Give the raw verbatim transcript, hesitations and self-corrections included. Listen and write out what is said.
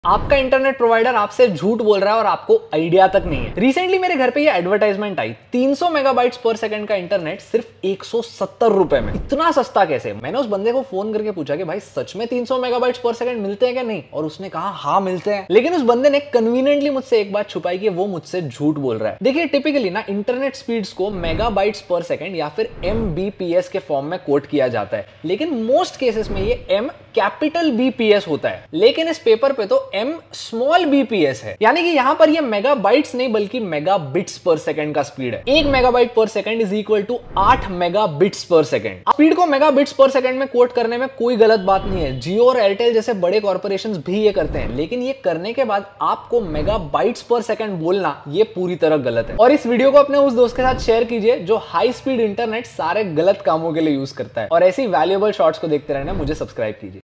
आपका internet provider आपसे झूठ बोल रहा है और आपको आइडिया तक नहीं है। रिसेंटली मेरे घर पे ये एडवर्टाइजमेंट आई, तीन सौ मेगाबाइट्स पर सेकंड का इंटरनेट सिर्फ एक सौ सत्तर रुपए में। इतना सस्ता कैसे? मैंने उस बंदे को फोन करके पूछा कि भाई सच में तीन सौ मेगाबाइट्स पर सेकंड मिलते हैं क्या नहीं, और उसने कहा हाँ मिलते हैं। लेकिन उस बंदे ने कन्वीनियंटली मुझसे एक बात छुपाई कि वो मुझसे झूठ बोल रहा है। देखिए टिपिकली ना इंटरनेट स्पीड्स को मेगाबाइट्स पर सेकंड या फिर एमबीपीएस के फॉर्म में कोट किया जाता है, लेकिन मोस्ट केसेस में ये एम कैपिटल बीपीएस होता है। लेकिन इस पेपर पे तो एम स्मॉल बीपीएस है, यानी कि यहां पर ये मेगाबाइट्स नहीं बल्कि मेगाबिट्स पर सेकंड का स्पीड है। एक megabyte per second is equal to आठ मेगाबिट्स पर सेकंड। स्पीड को मेगाबिट्स पर सेकंड में कोट करने में कोई गलत बात नहीं है। जियो और एयरटेल जैसे बड़े कॉर्पोरेशंस भी ये करते हैं, लेकिन ये करने के बाद आपको मेगाबाइट्स पर सेकंड बोलना ये पूरी तरह गलत है। और इस वीडियो को अपने उस दोस्त के साथ शेयर कीजिए जो हाई स्पीड इंटरनेट सारे गलत कामों के लिए यूज करता है। और ऐसी वैल्यूएबल शॉर्ट्स को देखते रहना मुझे सब्सक्राइब कीजिए।